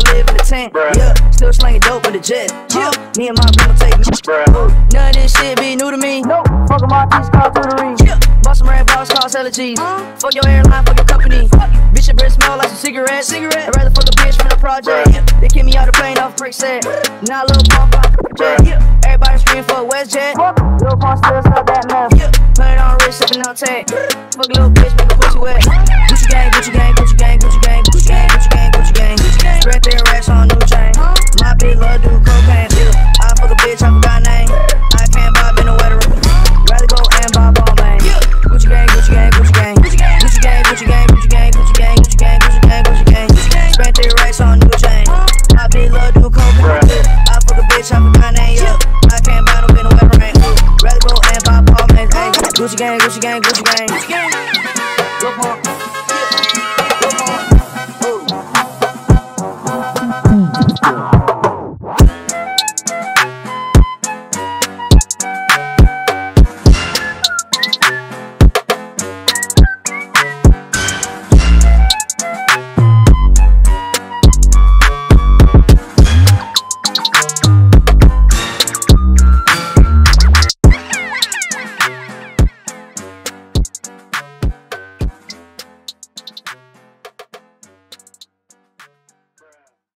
live in the tent. Yeah, still slanging dope in the jet. Yeah, me and my grandma take me. None of this shit be new to me. Nope. Fuck a Marquis, call tutoring. Yeah. Bust some red balls, call allergies. Fuck your airline, fuck your company. Bitch, your breath smell like some cigarettes. I'd rather fuck a bitch from the project. They kick me out the plane off brick set. Now Lil Pump, yeah. Everybody scream for a WestJet. Lil Pump still sell that mess. Yeah. Put it on wrist, sippin' on tag. Fuck a little bitch, make a pussy wet. Gucci gang, Gucci gang, Gucci gang, Gucci gang, Gucci gang, Gucci gang, Gucci gang. Spread their racks on new chain. My bitch love do cocaine. I fuck a bitch, I forgot name. I can't buy, been a wetter. Rather go and buy ball man. Gucci gang, Gucci gang, Gucci gang, Gucci gang, Gucci gang, Gucci gang, Gucci gang, Gucci gang, Gucci gang, Gucci gang, Gucci gang. Spent their racks on new chain. My bitch love do cocaine. I fuck a bitch, I forgot name. I can't buy no been a wetter rain. Rather go and buy ball man. Gucci gang, Gucci gang, Gucci gang, Gucci gang. Lil Pump.